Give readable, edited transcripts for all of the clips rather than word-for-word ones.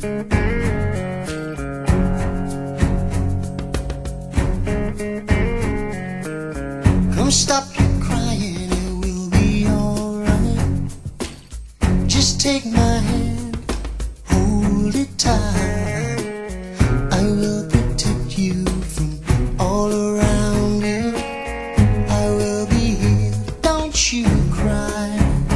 Come stop your crying, it will be alright. Just take my hand, hold it tight. I will protect you from all around you. I will be here, don't you cry.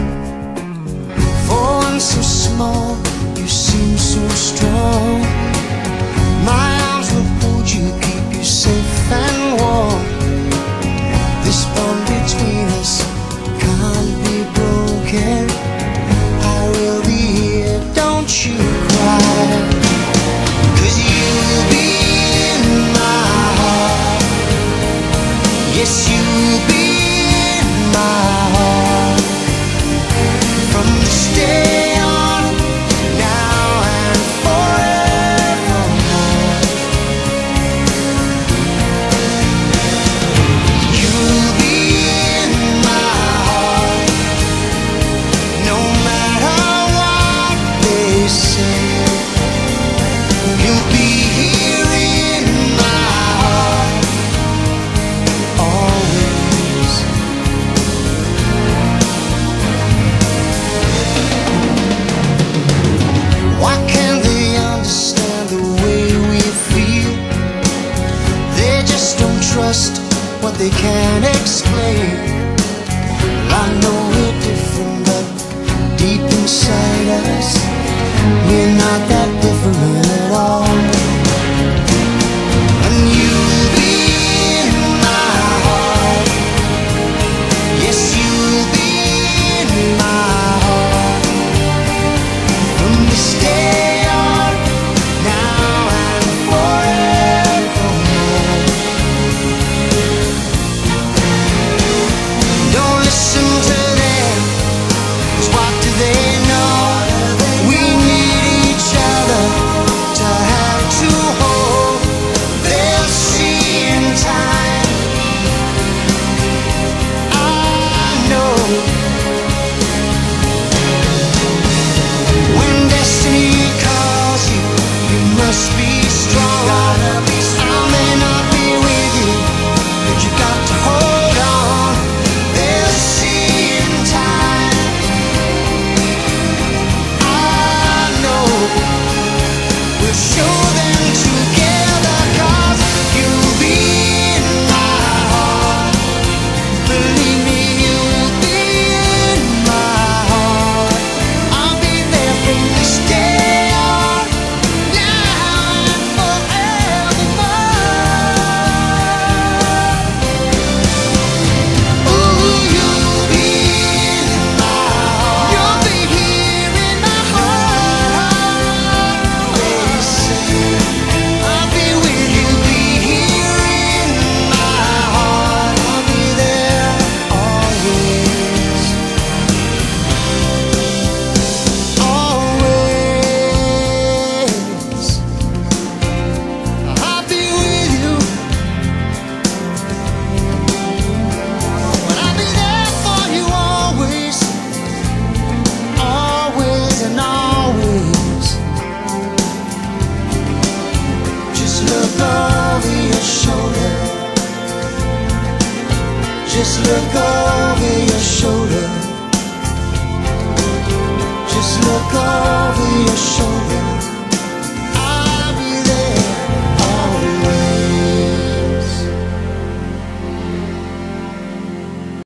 For one so small, you seem so strong. My arms will hold you, keep you safe and warm. This bond between us can't be broken. I will be here, don't you cry. 'Cause you'll be in my heart. Yes, you'll be in my heart. From this day on, now and forevermore. You'll be in my heart, no matter what they say. You'll be here in my heart, always. Why can't they understand the way we feel? They just don't trust what they can't explain. I know we're different, but deep inside us, we're not that different at all. And you'll be in my heart. Yes, you'll be in my heart. From this day on, now and forevermore. Don't listen to them, 'cause what do they know? We need each other to have to hold. They'll see in time, I know. When destiny calls you, you must be strong. I may not be with you, but you got to hold on. They'll see in time, I know. We'll show them together, 'cause you'll be in my heart. Believe me, you'll be in my heart. I'll be there from this day on, now and forevermore. Ooh, you'll be in my heart. You'll be here in my heart. Always. I'll be with you, be here in my heart. I'll be there always. Always. I'll be with you. But I'll be there for you always. Always and always. Just look over your shoulder. Just look over your shoulder. Just look over your shoulder.